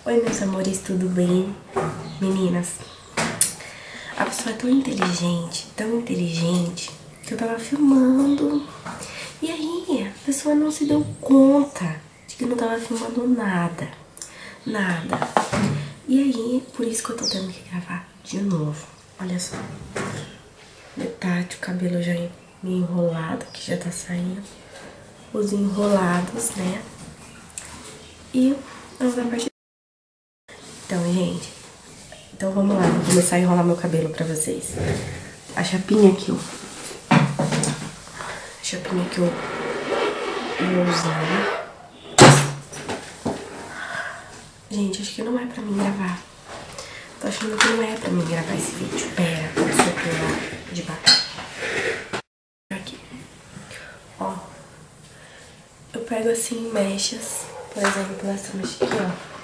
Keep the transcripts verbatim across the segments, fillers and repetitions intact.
Oi, meus amores, tudo bem? Meninas, a pessoa é tão inteligente, tão inteligente, que eu tava filmando. E aí, a pessoa não se deu conta de que não tava filmando nada. Nada. E aí, por isso que eu tô tendo que gravar de novo. Olha só. Metade, o cabelo já é meio enrolado, que já tá saindo. Os enrolados, né? E vamos a parte. Então, gente, então vamos lá, vou começar a enrolar meu cabelo pra vocês. A chapinha que eu... A chapinha que eu vou usar. Gente, acho que não é pra mim gravar. Tô achando que não é pra mim gravar esse vídeo. Pera, deixa eu pular de baixo. Aqui. Ó. Eu pego assim mechas. Por exemplo, essa mecha aqui, ó.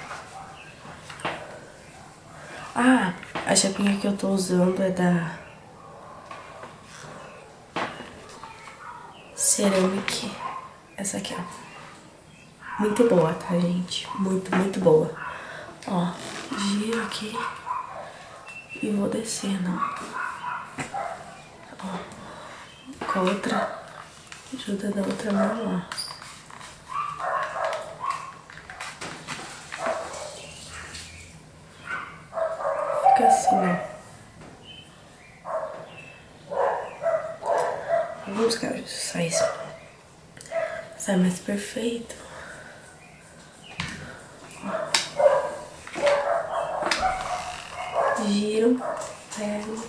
Ah, a chapinha que eu tô usando é da Ceramic. Essa aqui, ó. Muito boa, tá, gente? Muito, muito boa. Ó, giro aqui e vou descendo, ó. Com a outra, ajuda da outra mão, ó. Fica assim, ó. Vamos buscar sai isso. Sai mais perfeito. Giro, pego.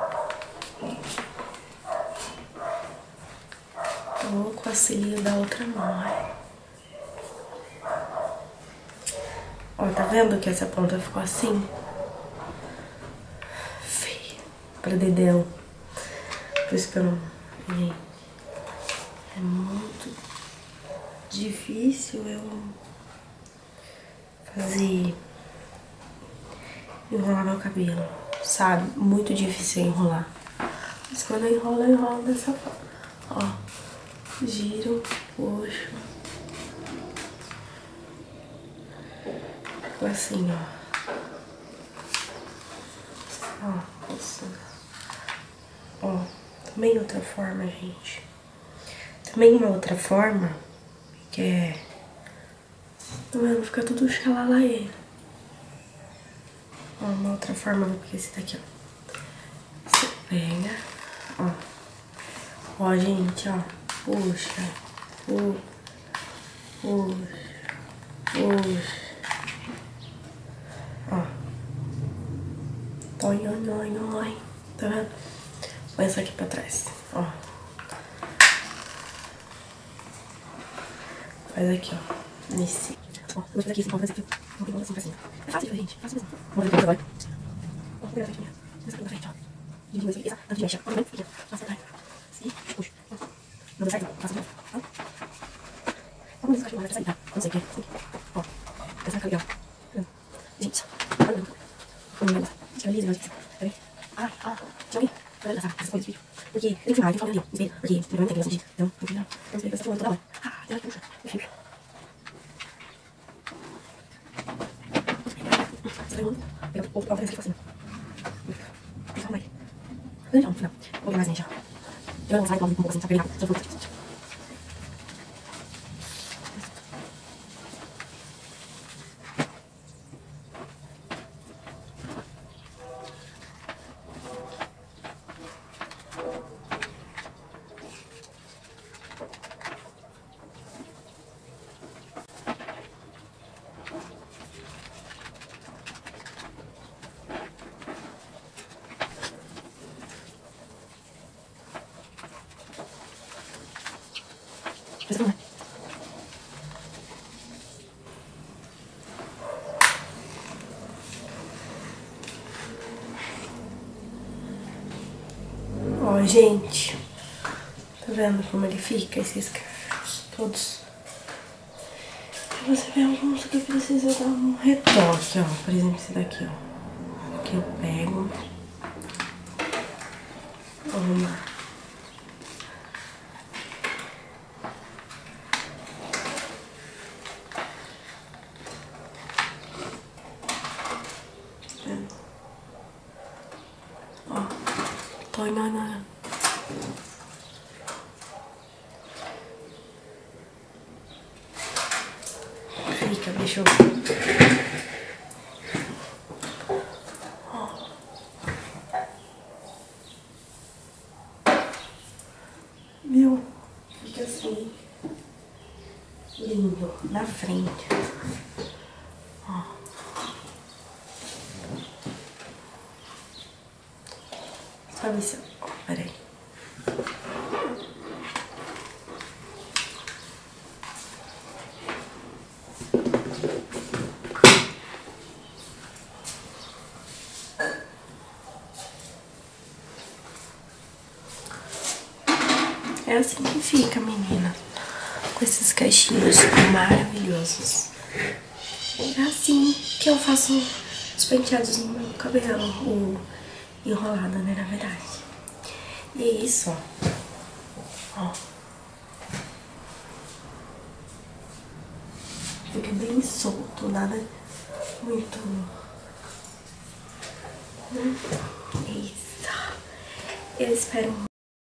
Vou com a cílio da outra mão, ó. Ó, tá vendo que essa ponta ficou assim? Feia. Pra dedéu. Por isso que eu não... Gente, é muito difícil eu fazer... enrolar meu cabelo, sabe? Muito difícil enrolar. Mas quando eu enrolo, eu enrolo dessa forma. Ó, giro, puxo. Ficou assim, ó. Ó, assim. Ó, também outra forma, gente. Também uma outra forma, que é... Tá vendo? Fica tudo xalalaê. Ó, uma outra forma, porque esse daqui, ó. Você pega, ó. Ó, gente, ó. Puxa, puxa, puxa, puxa. Ó. Oi, oi, oi, oi. Tá vendo? Põe essa aqui pra trás, ó. Faz aqui, ó. Nesse. Ó, vou fazer aqui, assim, ó. Fazer aqui. Não tem como assim, assim. É fácil, gente. É fácil mesmo. Vamos ver aqui agora. Ó, vou pegar a frestinha. Essa aqui na frente, ó. Dividindo assim. Essa, na frente, ó. Ó, também. Aqui, ó. Passa atrás. Assim. Puxa. Ó. Não deu certo, ó. Passa de novo. Ó. Ó, como esse cachorro vai sair, tá? Não sei o que é. Assim. Ó. Essa fica legal. Gente. Olha, não. Vamos ver agora. Tira ali, tira ali. Tá vendo? Ah, ah. Tira ali. Vai lá, essa coisa desse vídeo. Porque tem que filmar, tem que falar ali, ó. Espelho. Porque eu não tenho essa de. Então, não tem não. Então, espelho, você tá filmando toda hora. Ah, tira aqui, puxa. Enfim. Você vai rolando. Pega outra vez aqui, assim. Calma aí. Não, no final. Vou ver mais, gente, ó. Eu não vou sair um pouco assim, tá bem rápido. Só vou aqui. Ó, gente, tá vendo como ele fica, esses caras todos? E você vê alguns que precisa dar um retoque, ó. Por exemplo, esse daqui, ó. Aqui eu pego. Arrumar. põe na... na... Fica, deixa eu ver. Ó. Viu? Fica assim. Lindo. Na frente. Ó. Só ver se... Ó, peraí. É assim que fica, menina. Com esses cachinhos maravilhosos. É assim que eu faço os penteados no meu cabelo. O enrolado, né, na verdade. E é isso, ó. Ó. Fica bem solto, nada muito... É isso. Eu espero